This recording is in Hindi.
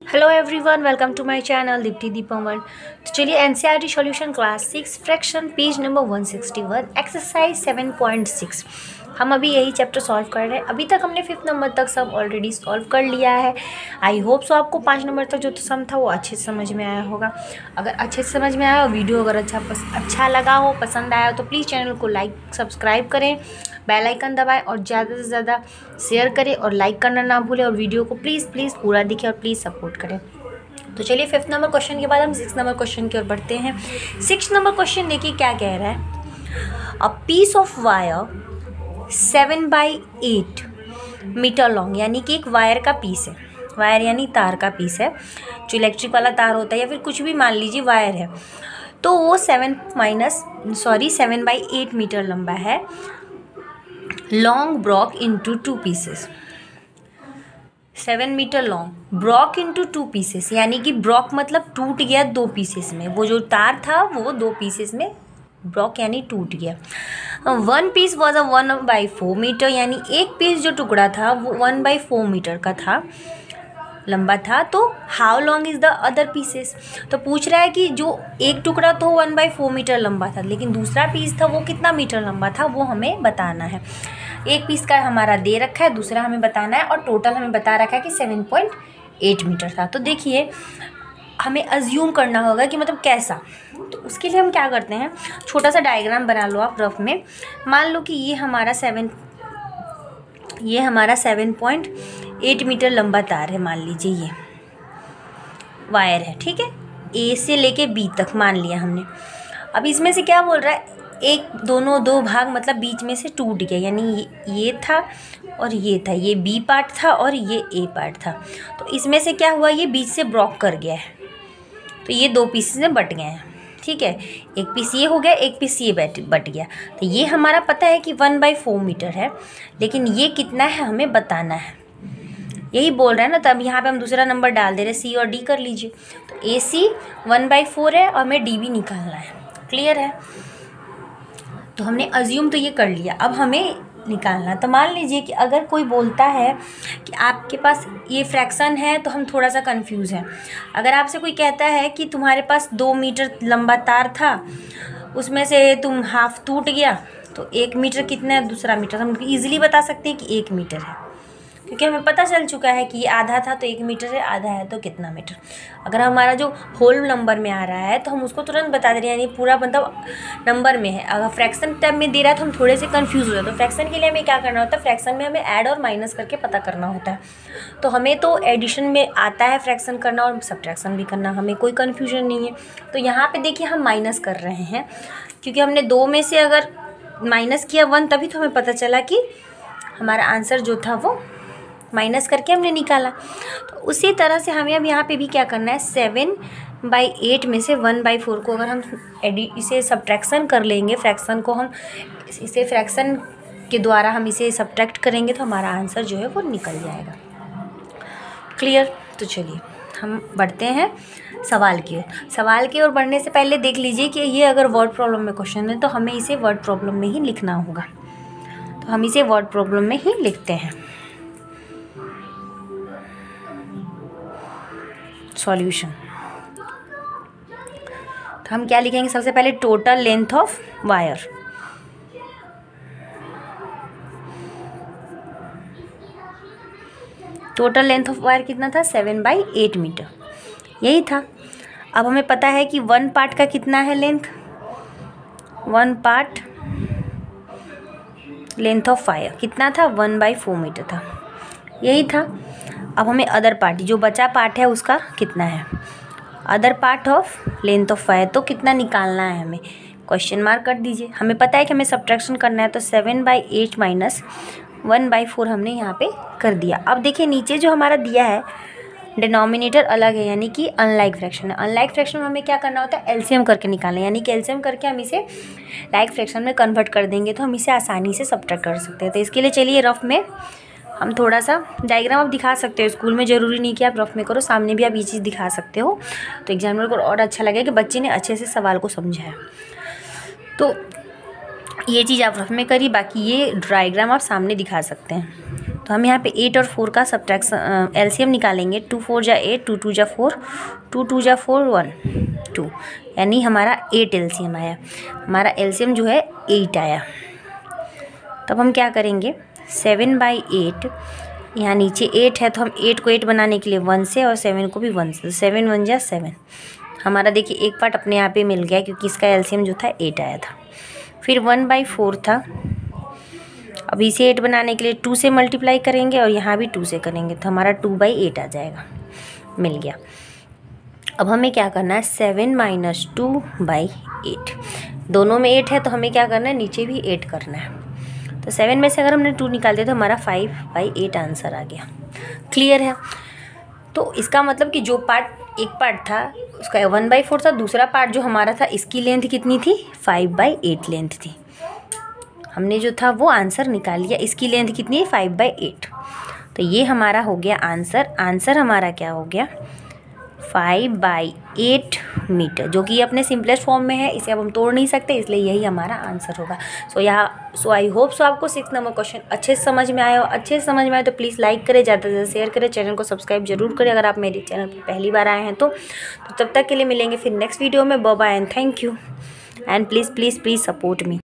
Hello everyone, welcome to my channel Deepti Deepman. तो चलिए NCERT solution class 6 fraction page number 161 exercise 7.6 हम अभी यही चैप्टर सॉल्व कर रहे हैं। अभी तक हमने 5th नंबर तक सब ऑलरेडी सॉल्व कर लिया है। आई होप सो आपको 5 नंबर तक जो सम था वो अच्छे से समझ में आया होगा। अगर अच्छे से समझ में आया हो, वीडियो अगर अच्छा लगा हो, पसंद आया हो तो प्लीज़ चैनल को लाइक सब्सक्राइब करें, बेल आइकन दबाएं और ज़्यादा से ज़्यादा शेयर करें और लाइक करना ना भूलें और वीडियो को प्लीज़ पूरा देखें और प्लीज़ सपोर्ट करें। तो चलिए 5th नंबर क्वेश्चन के बाद हम 6th नंबर क्वेश्चन की ओर बढ़ते हैं। 6th नंबर क्वेश्चन देखिए क्या कह रहा है। A piece of wire 7/8 metre long, यानी कि एक वायर का पीस है। वायर यानी तार का पीस है, जो इलेक्ट्रिक वाला तार होता है या फिर कुछ भी मान लीजिए वायर है। तो वो 7/8 मीटर लंबा है। Long broke into 2 pieces. 7 metre long, broke into 2 pieces, यानी कि ब्रॉक मतलब टूट गया 2 पीसेस में। वो जो तार था वो 2 पीसेस में ब्रॉक यानी टूट गया। 1 पीस वॉज अ 1/4 मीटर, यानी एक पीस जो टुकड़ा था वो 1/4 मीटर का था, लंबा था। तो how long is the other pieces. तो पूछ रहा है कि जो एक टुकड़ा तो 1/4 मीटर लंबा था, लेकिन दूसरा पीस था वो कितना मीटर लंबा था वो हमें बताना है। एक पीस का हमारा दे रखा है, दूसरा हमें बताना है और टोटल हमें बता रखा है कि 7.8 मीटर था। तो देखिए हमें अज्यूम करना होगा कि मतलब कैसा। तो उसके लिए हम क्या करते हैं, छोटा सा डायग्राम बना लो आप रफ में। मान लो कि ये हमारा 7.8 मीटर लंबा तार है, मान लीजिए ये वायर है, ठीक है। ए से लेके बी तक मान लिया हमने। अब इसमें से क्या बोल रहा है, दो भाग मतलब बीच में से टूट गया, यानी ये था और ये था, ये बी पार्ट था और ये ए पार्ट था। तो इसमें से क्या हुआ, ये बीच से ब्रॉक कर गया है, तो ये 2 पीसेस में बट गए हैं, ठीक है। एक पीस ये हो गया, एक पीस ये बट गया। तो ये हमारा पता है कि 1/4 मीटर है, लेकिन ये कितना है हमें बताना है, यही बोल रहा है ना। तब यहाँ पे हम दूसरा नंबर डाल दे रहे, सी और डी कर लीजिए। तो ए सी 1/4 है और हमें डी भी निकालना है। क्लियर है। तो हमने अज्यूम तो ये कर लिया, अब हमें निकालना। तो मान लीजिए कि अगर कोई बोलता है कि आपके पास ये फ्रैक्शन है, तो हम थोड़ा सा कंफ्यूज हैं। अगर आपसे कोई कहता है कि तुम्हारे पास 2 मीटर लंबा तार था, उसमें से तुम हाफ टूट गया, तो 1 मीटर कितना है, दूसरा मीटर, हम ईजिली बता सकते हैं कि 1 मीटर है, क्योंकि हमें पता चल चुका है कि ये आधा था तो 1 मीटर है, आधा है तो कितना मीटर। अगर हमारा जो होल नंबर में आ रहा है तो हम उसको तुरंत बता दे रहे हैं, यानी पूरा मतलब नंबर में है। अगर फ्रैक्शन टाइप में दे रहा है तो हम थोड़े से कंफ्यूज हो जाते हैं। तो फ्रैक्शन के लिए हमें क्या करना होता है, फ्रैक्शन में हमें ऐड और माइनस करके पता करना होता है। तो हमें तो एडिशन में आता है फ्रैक्शन करना और सब्ट्रैक्शन भी करना, हमें कोई कन्फ्यूजन नहीं है। तो यहाँ पर देखिए हम माइनस कर रहे हैं, क्योंकि हमने 2 में से अगर माइनस किया 1, तभी तो हमें पता चला कि हमारा आंसर जो था वो माइनस करके हमने निकाला। तो उसी तरह से हमें अब यहाँ पे भी क्या करना है, 7/8 में से 1/4 को अगर हम इसे सब्ट्रैक्शन कर लेंगे, फ्रैक्शन को हम इसे फ्रैक्शन के द्वारा हम इसे सब्ट्रैक्ट करेंगे तो हमारा आंसर जो है वो निकल जाएगा। क्लियर। तो चलिए हम बढ़ते हैं सवाल की ओर। सवाल की ओर बढ़ने से पहले देख लीजिए कि ये अगर वर्ड प्रॉब्लम में क्वेश्चन है तो हमें इसे वर्ड प्रॉब्लम में ही लिखना होगा। तो हम इसे वर्ड प्रॉब्लम में ही लिखते हैं। सॉल्यूशन। तो हम क्या लिखेंगे, सबसे पहले total length of wire. Total length of wire कितना था, 7/8 मीटर, यही था। अब हमें पता है कि 1 पार्ट का कितना है length, 1 part length of wire कितना था, 1/4 मीटर था, यही था। अब हमें अदर पार्ट, जो बचा पार्ट है उसका कितना है, other part of length of wire, तो कितना निकालना है हमें, क्वेश्चन मार्क कर दीजिए। हमें पता है कि हमें सब्ट्रैक्शन करना है, तो 7/8 माइनस 1/4 हमने यहाँ पे कर दिया। अब देखिए नीचे जो हमारा दिया है डिनोमिनेटर अलग है, यानी कि अनलाइक फ्रैक्शन है। अनलाइक फ्रैक्शन में हमें क्या करना होता है, एलसीएम करके निकालना है, यानी कि एलसीएम करके हम इसे लाइक फ्रैक्शन में कन्वर्ट कर देंगे तो हम इसे आसानी से सब्ट्रैक्ट कर सकते हैं। तो इसके लिए चलिए रफ में हम थोड़ा सा डायग्राम आप दिखा सकते हो। स्कूल में ज़रूरी नहीं कि आप रफ में करो, सामने भी आप ये चीज़ दिखा सकते हो, तो एग्जामिनर को और अच्छा लगेगा कि बच्चे ने अच्छे से सवाल को समझा है। तो ये चीज़ आप रफ में करिए, बाकी ये डायग्राम आप सामने दिखा सकते हैं। तो हम यहाँ पे 8 और 4 का सब्ट्रैक्शन एलसीएम निकालेंगे। 2 4 जा 8, 2 2 जा 4, 2 2 जा 4, 1 2, यानी हमारा 8 एलसीएम आया। हमारा एलसीएम जो है 8 आया। तब हम क्या करेंगे, 7/8, यहाँ नीचे 8 है तो हम 8 को 8 बनाने के लिए 1 से और 7 को भी 1 से, 7 1 जा 7। हमारा देखिए एक पार्ट अपने आप ही मिल गया क्योंकि इसका एलसीएम जो था 8 आया था। फिर 1/4 था, अब इसे 8 बनाने के लिए 2 से मल्टीप्लाई करेंगे और यहाँ भी 2 से करेंगे तो हमारा 2/8 आ जाएगा, मिल गया। अब हमें क्या करना है, 7 - 2/8, दोनों में 8 है तो हमें क्या करना है, नीचे भी 8 करना है। तो 7 में से अगर हमने 2 निकाल दिया तो हमारा 5/8 आंसर आ गया। क्लियर है। तो इसका मतलब कि जो पार्ट एक पार्ट था उसका 1/4 था, दूसरा पार्ट जो हमारा था इसकी लेंथ कितनी थी, 5/8 लेंथ थी। हमने जो था वो आंसर निकाल लिया। इसकी लेंथ कितनी है, 5/8। तो ये हमारा हो गया आंसर। आंसर हमारा क्या हो गया, 5/8 मीटर, जो कि अपने सिंपलेस्ट फॉर्म में है, इसे अब हम तोड़ नहीं सकते, इसलिए यही हमारा आंसर होगा। सो आई होप सो आपको 6 नंबर क्वेश्चन अच्छे से समझ में आया हो। अच्छे से समझ में आए तो प्लीज़ लाइक करें, ज़्यादा से ज़्यादा शेयर करें, चैनल को सब्सक्राइब जरूर करें अगर आप मेरे चैनल पर पहली बार आए हैं तो तब तक के लिए मिलेंगे फिर नेक्स्ट वीडियो में। Bye bye and thank you and please please please support me.